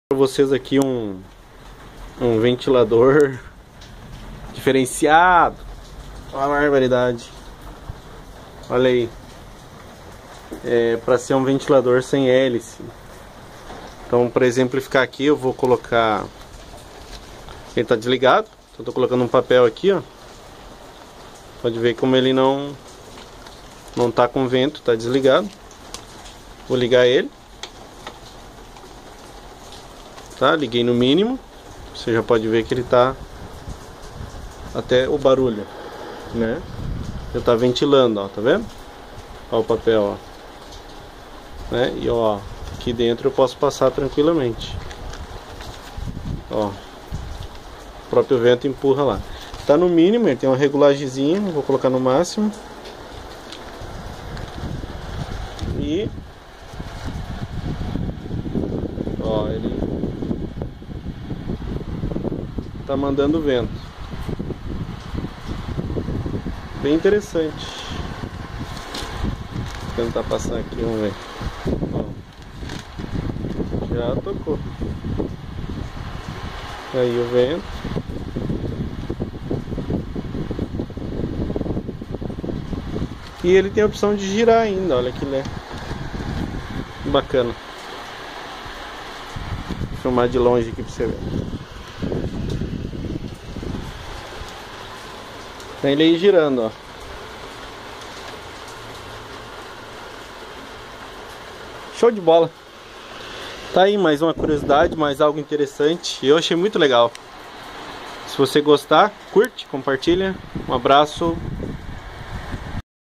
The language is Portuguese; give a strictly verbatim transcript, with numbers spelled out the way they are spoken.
Para vocês aqui um, um ventilador diferenciado. Olha a barbaridade. Olha aí. É, para ser um ventilador sem hélice. Então, para exemplificar aqui, eu vou colocar. Ele está desligado. Então, estou colocando um papel aqui, ó. Pode ver como ele não não tá com vento, está desligado. Vou ligar ele. Tá, liguei no mínimo. Você já pode ver que ele tá até o barulho, né? Já tá ventilando, ó, tá vendo? Ó o papel, ó. Né? E ó, aqui dentro eu posso passar tranquilamente. Ó. O próprio vento empurra lá. Tá no mínimo, ele tem uma regulagemzinha, vou colocar no máximo. E ó, ele tá mandando vento. Bem interessante. Vou tentar passar aqui, vamos ver. Ó, já tocou. Aí o vento. E ele tem a opção de girar ainda, olha que né? Bacana. Vou filmar de longe aqui pra você ver. Tem ele aí girando, ó. Show de bola. Tá aí mais uma curiosidade, mais algo interessante. Eu achei muito legal. Se você gostar, curte, compartilha. Um abraço.